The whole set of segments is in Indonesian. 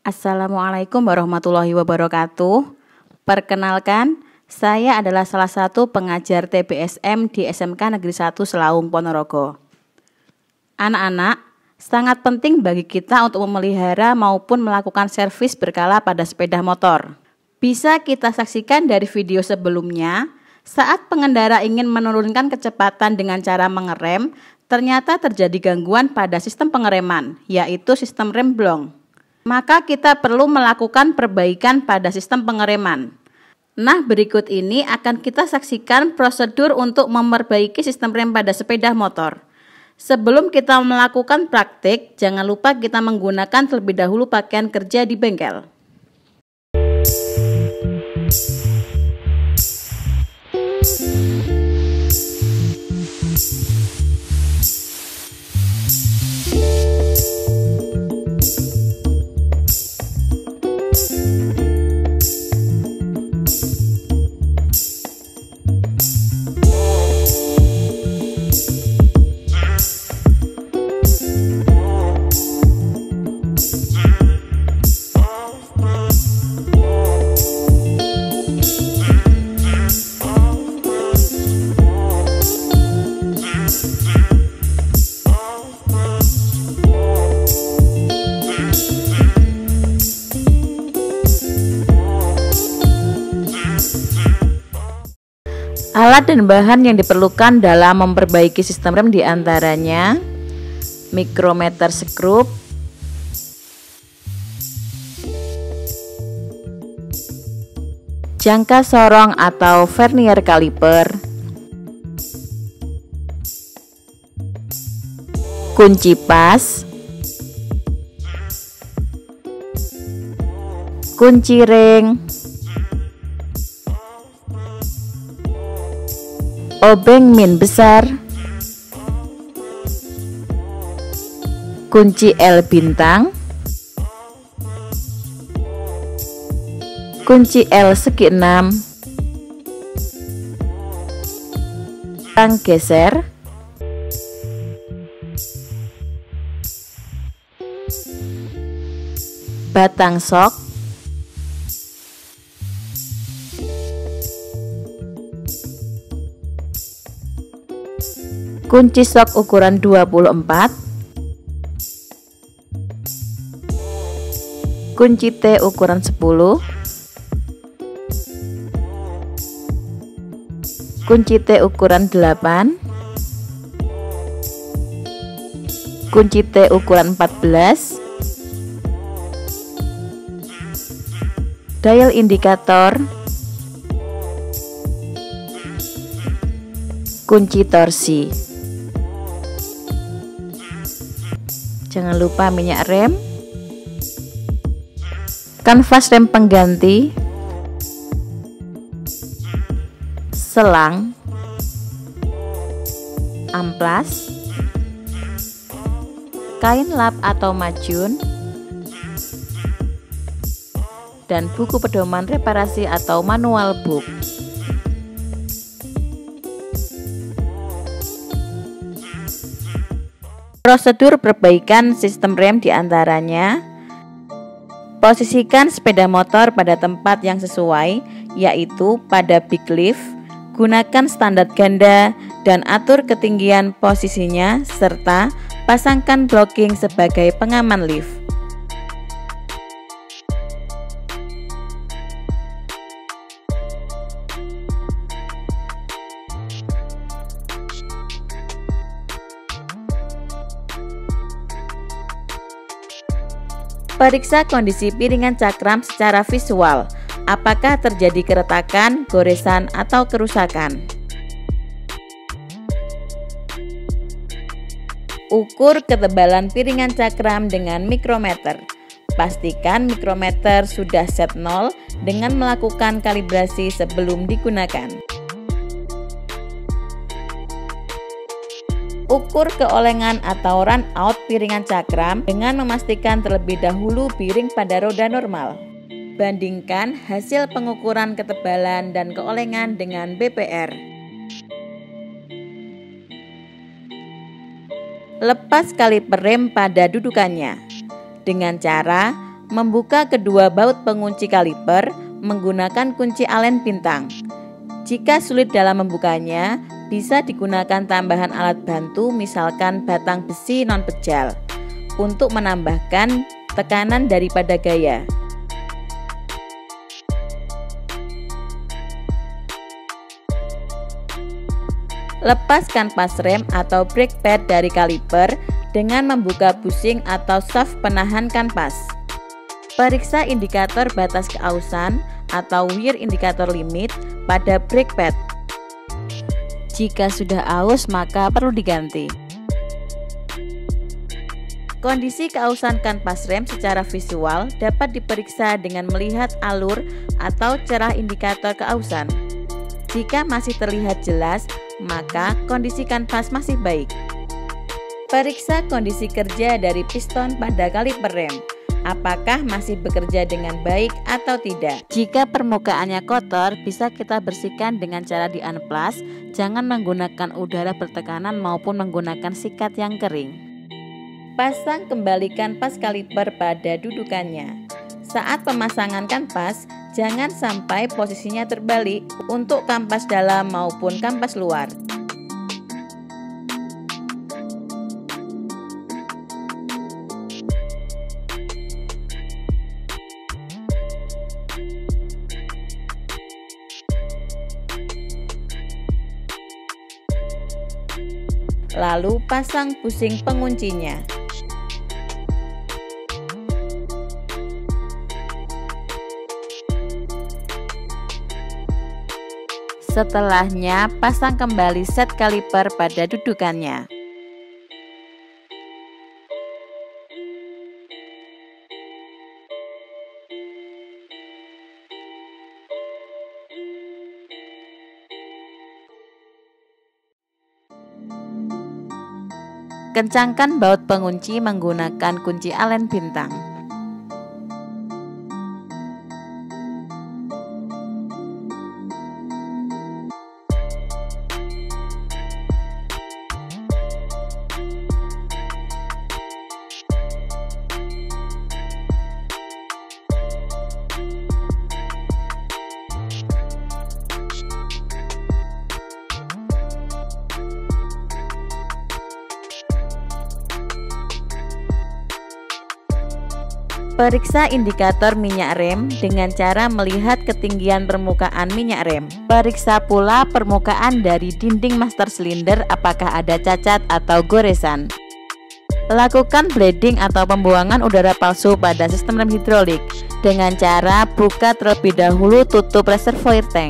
Assalamualaikum warahmatullahi wabarakatuh. Perkenalkan, saya adalah salah satu pengajar TBSM di SMK Negeri 1 Selaung, Ponorogo. Anak-anak, sangat penting bagi kita untuk memelihara maupun melakukan servis berkala pada sepeda motor. Bisa kita saksikan dari video sebelumnya, saat pengendara ingin menurunkan kecepatan dengan cara mengerem, ternyata terjadi gangguan pada sistem pengereman, yaitu sistem rem blong. Maka kita perlu melakukan perbaikan pada sistem pengereman. Nah, berikut ini akan kita saksikan prosedur untuk memperbaiki sistem rem pada sepeda motor. Sebelum kita melakukan praktik, jangan lupa kita menggunakan terlebih dahulu pakaian kerja di bengkel. Alat dan bahan yang diperlukan dalam memperbaiki sistem rem diantaranya mikrometer skrup, jangka sorong atau vernier kaliper, kunci pas, kunci ring, obeng min besar, kunci L bintang, kunci L segi 6, tang geser, batang sok, kunci sok ukuran 24, kunci T ukuran 10, kunci T ukuran 8, kunci T ukuran 14, dial indikator, kunci torsi. Jangan lupa minyak rem, kanvas rem pengganti, selang, amplas, kain lap atau macun, dan buku pedoman reparasi atau manual book. Prosedur perbaikan sistem rem diantaranya: posisikan sepeda motor pada tempat yang sesuai, yaitu pada big lift, gunakan standar ganda, dan atur ketinggian posisinya, serta pasangkan blocking sebagai pengaman lift. Periksa kondisi piringan cakram secara visual, apakah terjadi keretakan, goresan, atau kerusakan. Ukur ketebalan piringan cakram dengan mikrometer. Pastikan mikrometer sudah set 0 dengan melakukan kalibrasi sebelum digunakan. Ukur keolengan atau run out piringan cakram dengan memastikan terlebih dahulu piring pada roda normal. Bandingkan hasil pengukuran ketebalan dan keolengan dengan BPR. Lepas kaliper rem pada dudukannya dengan cara Membuka kedua baut pengunci kaliper menggunakan kunci Allen bintang. Jika sulit dalam membukanya, bisa digunakan tambahan alat bantu, misalkan batang besi non-pejal, untuk menambahkan tekanan daripada gaya. Lepas kanvas rem atau brake pad dari kaliper dengan membuka bushing atau shaft penahan kanvas. Periksa indikator batas keausan atau wear indikator limit pada brake pad. Jika sudah aus, maka perlu diganti. Kondisi keausan kanvas rem secara visual dapat diperiksa dengan melihat alur atau cerah indikator keausan. Jika masih terlihat jelas, maka kondisi kanvas masih baik. Periksa kondisi kerja dari piston pada kaliper rem. Apakah masih bekerja dengan baik atau tidak? Jika permukaannya kotor, bisa kita bersihkan dengan cara di-unplus. Jangan menggunakan udara bertekanan maupun menggunakan sikat yang kering. Pasang kembali kanvas kaliper pada dudukannya. Saat pemasangan kanvas, jangan sampai posisinya terbalik untuk kanvas dalam maupun kanvas luar. Lalu pasang bushing penguncinya. Setelahnya, pasang kembali set kaliper pada dudukannya. Kencangkan baut pengunci menggunakan kunci Allen bintang. Periksa indikator minyak rem dengan cara melihat ketinggian permukaan minyak rem. Periksa pula permukaan dari dinding master silinder apakah ada cacat atau goresan. Lakukan bleeding atau pembuangan udara palsu pada sistem rem hidrolik dengan cara buka terlebih dahulu tutup reservoir tank.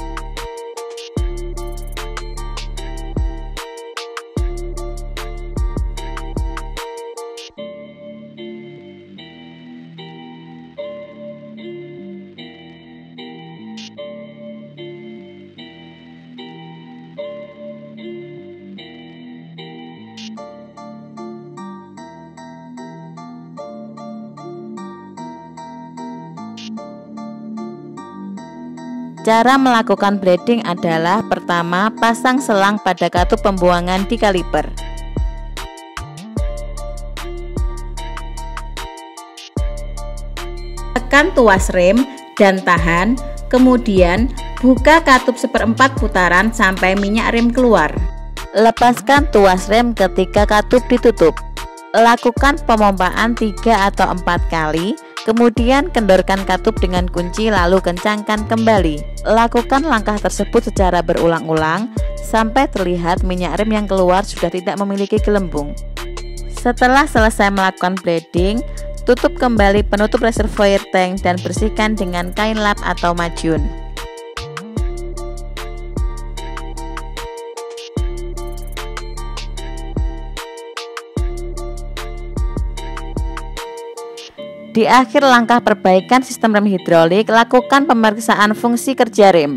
Cara melakukan bleeding adalah pertama, pasang selang pada katup pembuangan di kaliper. Tekan tuas rem dan tahan, kemudian buka katup 1/4 putaran sampai minyak rem keluar. Lepaskan tuas rem ketika katup ditutup. Lakukan pemompaan 3 atau 4 kali. Kemudian kendorkan katup dengan kunci lalu kencangkan kembali. Lakukan langkah tersebut secara berulang-ulang sampai terlihat minyak rem yang keluar sudah tidak memiliki gelembung. Setelah selesai melakukan bleeding, tutup kembali penutup reservoir tank dan bersihkan dengan kain lap atau majun. Di akhir langkah perbaikan sistem rem hidrolik, lakukan pemeriksaan fungsi kerja rem.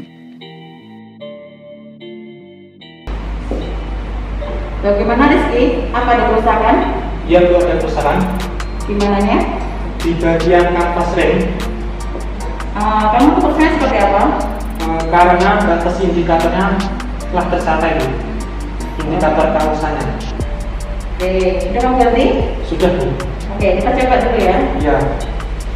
Bagaimana Rizky? Apa ada kerusakan? Iya, Bu, ada kerusakan. Gimananya? Di bagian kanvas rem. Kamu kerusakannya seperti apa? Karena batas indikatornya telah tercapai, Bu. Indikator keausannya. Oke, sudah kamu ganti? Sudah, Bu. Oke, kita coba dulu ya. Iya.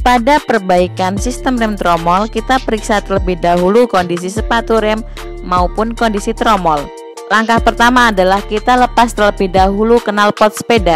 Pada perbaikan sistem rem tromol, kita periksa terlebih dahulu kondisi sepatu rem maupun kondisi tromol. Langkah pertama adalah kita lepas terlebih dahulu knalpot sepeda.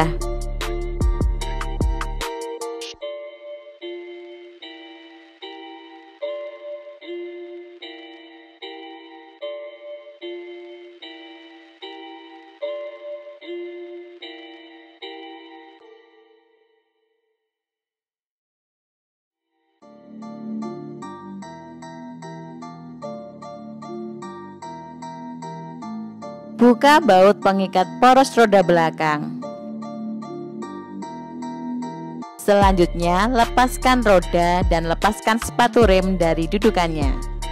Buka baut pengikat poros roda belakang. Selanjutnya, lepaskan roda dan lepaskan sepatu rem dari dudukannya.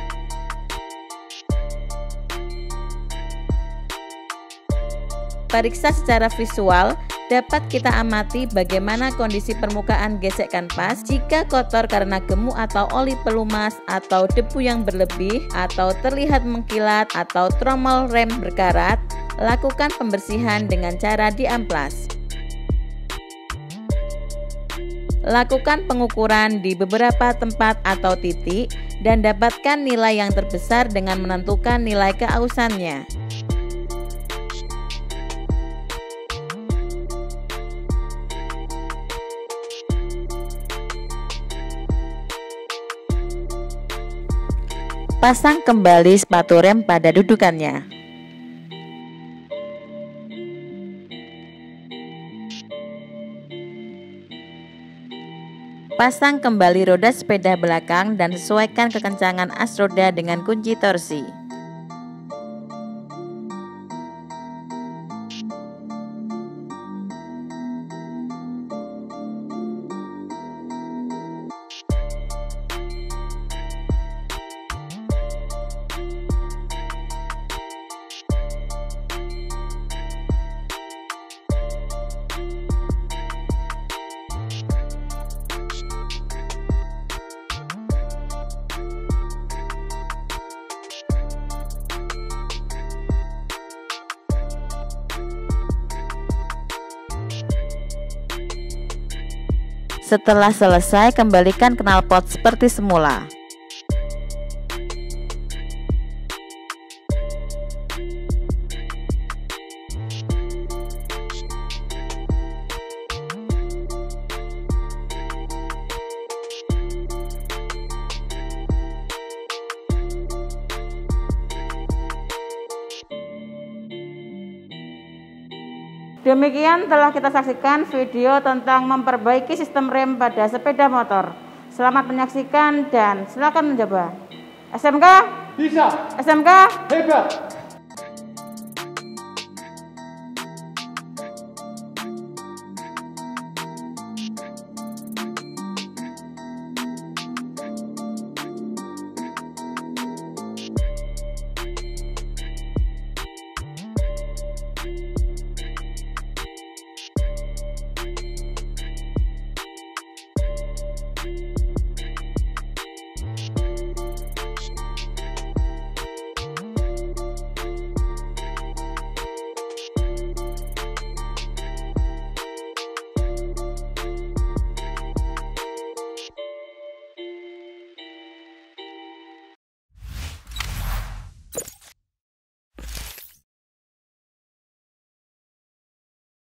Periksa secara visual, dapat kita amati bagaimana kondisi permukaan gesek kanvas. Jika kotor karena gemuk atau oli pelumas atau debu yang berlebih atau terlihat mengkilat atau tromol rem berkarat, lakukan pembersihan dengan cara diamplas. Lakukan pengukuran di beberapa tempat atau titik dan dapatkan nilai yang terbesar dengan menentukan nilai keausannya. Pasang kembali sepatu rem pada dudukannya. Pasang kembali roda sepeda belakang dan sesuaikan kekencangan as roda dengan kunci torsi. Setelah selesai, kembalikan knalpot seperti semula. Demikian telah kita saksikan video tentang memperbaiki sistem rem pada sepeda motor. Selamat menyaksikan dan silakan mencoba. SMK Bisa. SMK Hebat.